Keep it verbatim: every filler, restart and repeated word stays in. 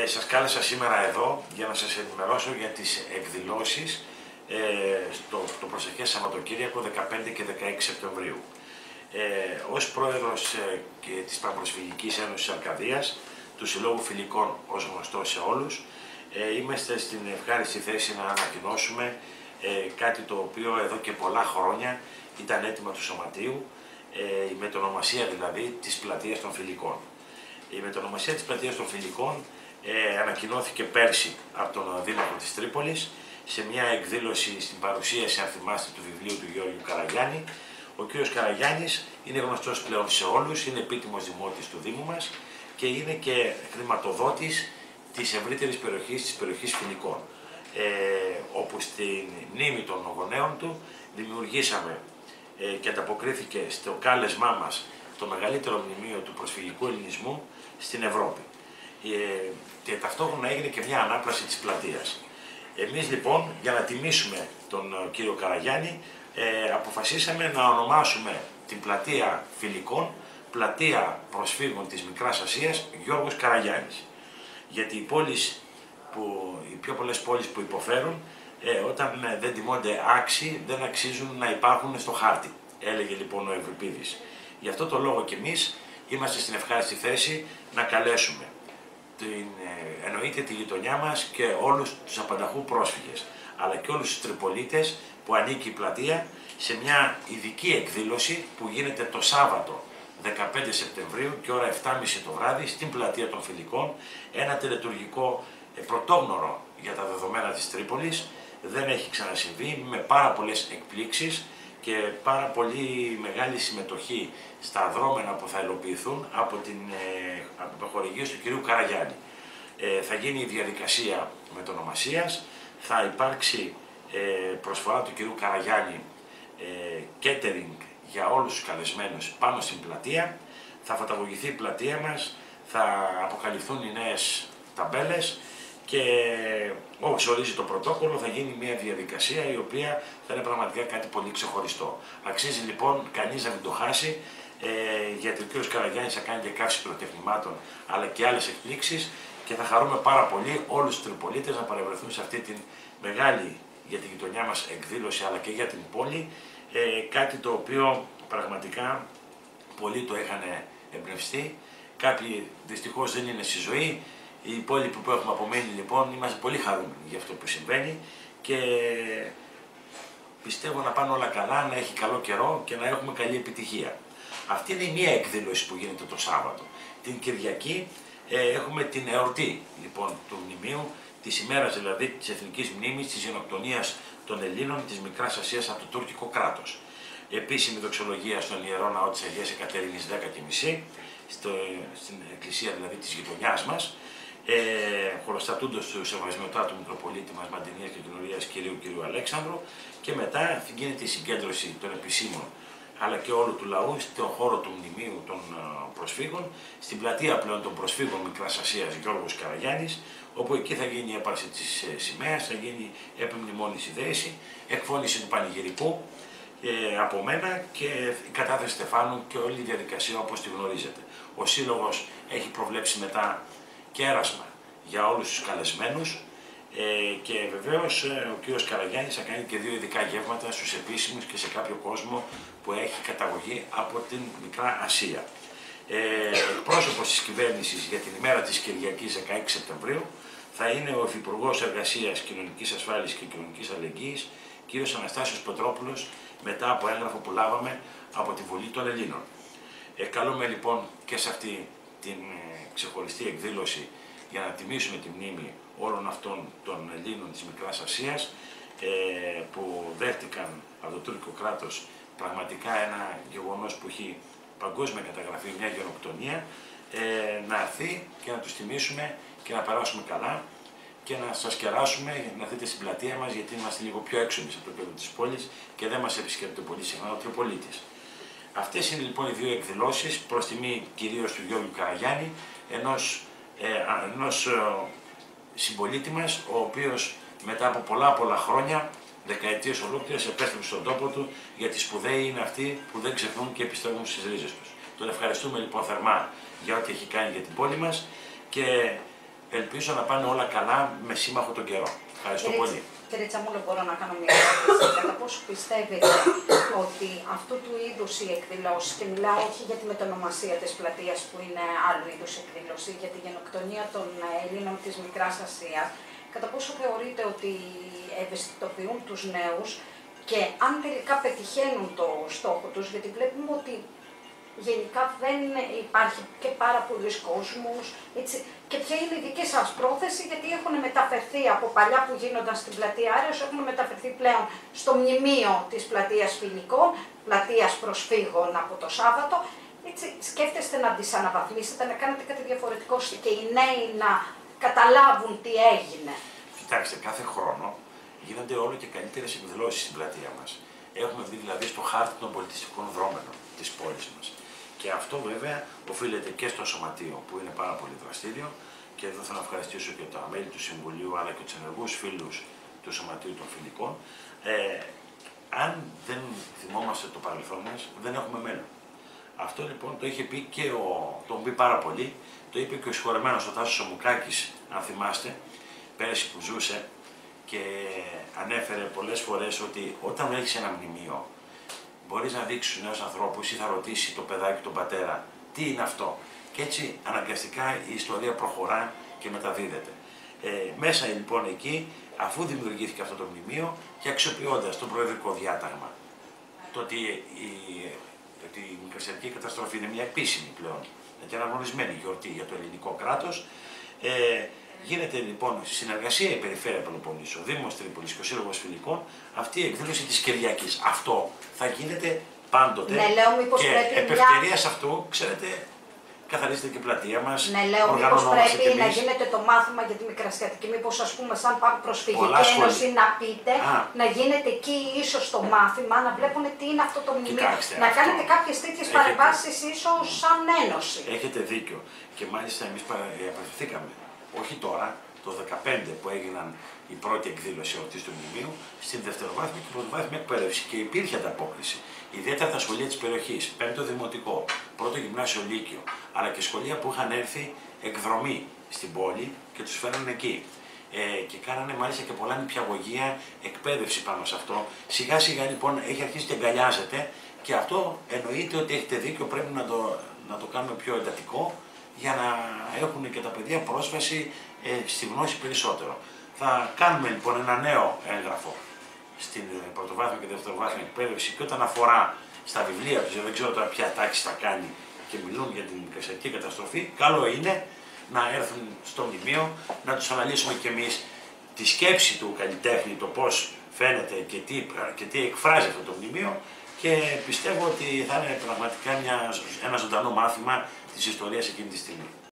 σας κάλεσα σήμερα εδώ για να σας ενημερώσω για τις εκδηλώσεις ε, στο το προσεχές Σαββατοκύριακο δεκαπέντε και δεκαέξι Σεπτεμβρίου. Ε, ως πρόεδρος ε, και της Πανπροσφυγικής Ένωσης Αρκαδίας, του Συλλόγου Φιλικών ως γνωστό σε όλους, ε, είμαστε στην ευχάριστη θέση να ανακοινώσουμε ε, κάτι το οποίο εδώ και πολλά χρόνια ήταν έτοιμα του Σωματείου, ε, η μετονομασία δηλαδή της Πλατείας των Φιλικών. Η μετονομασία της Πλατείας των Φιλικών ε, ανακοινώθηκε πέρσι από τον Δήμαρχο της Τρίπολης σε μια εκδήλωση στην παρουσίαση, αν θυμάστε, του βιβλίου του Γιώργου Καραγιάννη. Ο κ. Καραγιάννης είναι γνωστός πλέον σε όλους, είναι επίτιμος δημότης του Δήμου μας και είναι και χρηματοδότης της ευρύτερης περιοχής, της περιοχής Φιλικών, ε, όπου στην μνήμη των γονέων του δημιουργήσαμε ε, και ανταποκρίθηκε στο κάλεσμά μας το μεγαλύτερο μνημείο του προσφυγικού ελληνισμού στην Ευρώπη. Ε, και ταυτόχρονα έγινε και μια ανάπλαση της πλατείας. Εμείς λοιπόν, για να τιμήσουμε τον κύριο Καραγιάννη, ε, αποφασίσαμε να ονομάσουμε την πλατεία Φιλικών Πλατεία Προσφύγων της Μικράς Ασίας Γιώργος Καραγιάννης. Γιατί οι πόλεις που, οι πιο πολλές πόλεις που υποφέρουν, ε, όταν ε, δεν τιμώνται άξιοι, δεν αξίζουν να υπάρχουν στο χάρτη, έλεγε λοιπόν ο Ευρυπίδης. Γι' αυτό το λόγο και εμείς είμαστε στην ευχάριστη θέση να καλέσουμε την, ε, εννοείται τη γειτονιά μας και όλους τους απανταχού πρόσφυγες, αλλά και όλους τους Τριπολίτες που ανήκει η πλατεία σε μια ειδική εκδήλωση που γίνεται το Σάββατο δεκαπέντε Σεπτεμβρίου και ώρα επτά και μισή το βράδυ στην Πλατεία των Φιλικών, ένα τελετουργικό ε, πρωτόγνωρο για τα δεδομένα της Τρίπολης. Δεν έχει ξανασυμβεί, με πάρα πολλές εκπλήξεις και πάρα πολύ μεγάλη συμμετοχή στα δρόμενα που θα υλοποιηθούν από την ε, χορηγίες του κυρίου Καραγιάννη. Ε, θα γίνει η διαδικασία μετονομασίας, θα υπάρξει ε, προσφορά του κυρίου Καραγιάννη ε, catering για όλους τους καλεσμένους πάνω στην πλατεία, θα φωτογραφηθεί η πλατεία μας, θα αποκαλυφθούν οι νέες ταμπέλες και όπως ορίζει το πρωτόκολλο θα γίνει μια διαδικασία η οποία θα είναι πραγματικά κάτι πολύ ξεχωριστό. Αξίζει λοιπόν κανείς να μην το χάσει, ε, γιατί ο κ. Καραγιάννης θα κάνει και καύση πυροτεχνημάτων αλλά και άλλες εκπλήξεις και θα χαρούμε πάρα πολύ όλους τους Τριπολίτες να παρευρεθούν σε αυτή την μεγάλη για τη γειτονιά μας εκδήλωση αλλά και για την πόλη, ε, κάτι το οποίο πραγματικά πολλοί το είχαν εμπνευστεί, κάποιοι δυστυχώς δεν είναι στη ζωή. Οι υπόλοιποι που έχουμε απομείνει λοιπόν είμαστε πολύ χαρούμενοι για αυτό που συμβαίνει και πιστεύω να πάνε όλα καλά, να έχει καλό καιρό και να έχουμε καλή επιτυχία. Αυτή είναι η μία εκδήλωση που γίνεται το Σάββατο. Την Κυριακή ε, έχουμε την εορτή λοιπόν του μνημείου, της ημέρας δηλαδή της Εθνικής Μνήμης της γενοκτονίας των Ελλήνων της Μικράς Ασίας από το τουρκικό κράτος. Επίσημη δοξολογία στον Ιερό Ναό της Αγίας Εκατερίνης δέκα και μισή, στο, στην εκκλησία δηλαδή της γειτονιάς μας, ε, χωροστατούντος του Σεβασμιωτάτου Μητροπολίτη μας Μαντινίας και Κοινωνίας κυρίου κυρίου Αλέξανδρου, και μετά γίνεται η συγκέντρωση των επισήμων αλλά και όλου του λαού στον χώρο του μνημείου των προσφύγων, στην πλατεία πλέον των προσφύγων Μικράς Ασίας Γιώργος Καραγιάννης, όπου εκεί θα γίνει η έπαρση της σημαίας, θα γίνει επιμνημόνηση δέηση, εκφώνηση του πανηγυρικού ε, από μένα και η κατάθεση στεφάνου και όλη η διαδικασία όπως τη γνωρίζετε. Ο Σύλλογος έχει προβλέψει μετά κέρασμα για όλους τους καλεσμένους ε, και βεβαίως ε, ο κ. Καραγιάννης θα κάνει και δύο ειδικά γεύματα στους επίσημους και σε κάποιο κόσμο που έχει καταγωγή από την Μικρά Ασία. Ε, εκπρόσωπος της κυβέρνησης για την ημέρα της Κυριακής δεκαέξι Σεπτεμβρίου θα είναι ο Υφυπουργός Εργασίας, Κοινωνικής Ασφάλισης και Κοινωνικής Αλληλεγγύης, κ. Αναστάσιος Πετρόπουλος, μετά από έγγραφο που λάβαμε από τη Βουλή των Ελλήνων. Ε, καλούμε λοιπόν και σε αυτή την ε, ξεχωριστή εκδήλωση για να τιμήσουμε τη μνήμη όλων αυτών των Ελλήνων της Μικράς Ασίας ε, που δέχτηκαν από το τουρκικό κράτος πραγματικά ένα γεγονός που έχει παγκόσμια καταγραφή, μια γενοκτονία, ε, να έρθει και να τους τιμήσουμε και να περάσουμε καλά και να σας κεράσουμε, να δείτε στην πλατεία μας, γιατί είμαστε λίγο πιο έξω από το κέντρο της πόλης και δεν μας επισκέπτεται πολύ συχνά ο Τριπολίτης. Αυτές είναι λοιπόν οι δύο εκδηλώσεις προς τιμή κυρίως του Γιώργου Καραγιάννη, ενός, ε, ενός ε, συμπολίτη μας, ο οποίος μετά από πολλά πολλά χρόνια, δεκαετίες ολόκληρες, επέστρεψε στον τόπο του, γιατί σπουδαίοι είναι αυτοί που δεν ξεχνούν και πιστεύουν στις ρίζες τους. Τον ευχαριστούμε λοιπόν θερμά για ό,τι έχει κάνει για την πόλη μας και ελπίζω να πάνε όλα καλά με σύμμαχο τον καιρό. Ευχαριστώ Κύριε, πολύ. Κύριε Τσαμούλο, μπορώ να κάνω μια ερώτηση. Κατά πόσο πιστεύετε ότι αυτού του είδους οι εκδηλώσεις, και μιλάω όχι για τη μετονομασία της πλατείας που είναι άλλου είδους εκδήλωση, για τη γενοκτονία των Ελλήνων της Μικράς Ασίας, κατά πόσο θεωρείτε ότι ευαισθητοποιούν τους νέους και αν τελικά πετυχαίνουν το στόχο τους, γιατί βλέπουμε ότι γενικά δεν υπάρχει και πάρα πολλοί κόσμος, έτσι. Και ποια είναι η δική σας πρόθεση, γιατί έχουν μεταφερθεί από παλιά που γίνονταν στην πλατεία Άρεως, έχουν μεταφερθεί πλέον στο μνημείο της πλατείας Φιλικών, πλατείας προσφύγων από το Σάββατο. Έτσι, σκέφτεστε να τις αναβαθμίσετε, να κάνετε κάτι διαφορετικό και οι νέοι να καταλάβουν τι έγινε? Κοιτάξτε, κάθε χρόνο γίνονται όλο και καλύτερες εκδηλώσεις στην πλατεία μας. Έχουμε δει δηλαδή στο χάρτη των πολιτιστικών δρόμενων της πόλης μας. Και αυτό βέβαια οφείλεται και στο Σωματείο που είναι πάρα πολύ δραστήριο, και εδώ θέλω να ευχαριστήσω και τα μέλη του Συμβουλίου αλλά και τους ενεργούς φίλους του Σωματείου των Φιλικών. Ε, αν δεν θυμόμαστε το παρελθόν μας, δεν έχουμε μέλλον. Αυτό λοιπόν το είχε πει και ο, το πει πάρα πολύ, το είπε και ο συγχωρεμένος ο Τάσος Σωμουκάκης, αν θυμάστε, πέρυσι που ζούσε, και ανέφερε πολλές φορές ότι όταν έχεις ένα μνημείο, μπορείς να δείξεις στους νέους ανθρώπους ή θα ρωτήσει το παιδάκι τον πατέρα τι είναι αυτό. Και έτσι αναγκαστικά η ιστορία προχωρά και μεταδίδεται. Ε, μέσα λοιπόν εκεί, αφού δημιουργήθηκε αυτό το μνημείο και αξιοποιώντας το προεδρικό διάταγμα, το ότι η, ότι η μικρασιατική καταστροφή είναι μια επίσημη πλέον και αναγνωρισμένη γιορτή για το ελληνικό κράτος, ε, γίνεται λοιπόν στη συνεργασία η Περιφέρεια Πελοποννήσου, ο Δήμος Τρίπολης και ο Σύλλογος Φιλικών αυτή η εκδήλωση της Κυριακής. Αυτό θα γίνεται πάντοτε. Ναι, λέω, μήπως και πρέπει επ' ευκαιρίας μια... αυτού, ξέρετε, καθαρίζεται και η πλατεία μας. Ναι, λέω, μήπως πρέπει να γίνεται το μάθημα για τη Μικρασιατική, μήπως ας πούμε σαν πάμε προσφυγική ένωση να πείτε, Α. να γίνεται εκεί ίσως το μάθημα, να βλέπουν τι είναι αυτό το μνημείο. Κοιτάξτε, να αυτό... κάνετε κάποιες τέτοιες Έχετε... παρεμβάσεις ίσως σαν ένωση. Έχετε δίκιο. Και μάλιστα εμείς απευθυνθήκαμε, όχι τώρα, το δύο χιλιάδες δεκαπέντε που έγιναν η πρώτη εκδήλωση εορτής του μνημείου, στην δευτεροβάθμια και πρωτοβάθμια εκπαίδευση. Και υπήρχε ανταπόκριση. Ιδιαίτερα τα σχολεία της περιοχής, πέμπτο δημοτικό, πρώτο γυμνάσιο λύκειο, αλλά και σχολεία που είχαν έρθει εκδρομή στην πόλη και τους φέρνουν εκεί. Ε, και κάνανε μάλιστα και πολλά νηπιαγωγεία, εκπαίδευση πάνω σε αυτό. Σιγά σιγά λοιπόν έχει αρχίσει και αγκαλιάζεται, και αυτό εννοείται ότι έχετε δίκιο, πρέπει να το, να το κάνουμε πιο εντατικό, για να έχουν και τα παιδιά πρόσβαση ε, στη γνώση περισσότερο. Θα κάνουμε λοιπόν ένα νέο έγγραφο στην πρωτοβάθμια και δευτεροβάθμια εκπαίδευση, και όταν αφορά στα βιβλία τους, δεν ξέρω τώρα ποια τάξη θα κάνει και μιλούν για την μικρασιατική καταστροφή, καλό είναι να έρθουν στο μνημείο, να τους αναλύσουμε κι εμείς τη σκέψη του καλλιτέχνη, το πώς φαίνεται και τι, και τι εκφράζει αυτό το μνημείο, και πιστεύω ότι θα είναι πραγματικά μια, ένα ζωντανό μάθημα της ιστορίας εκείνη τη στιγμή.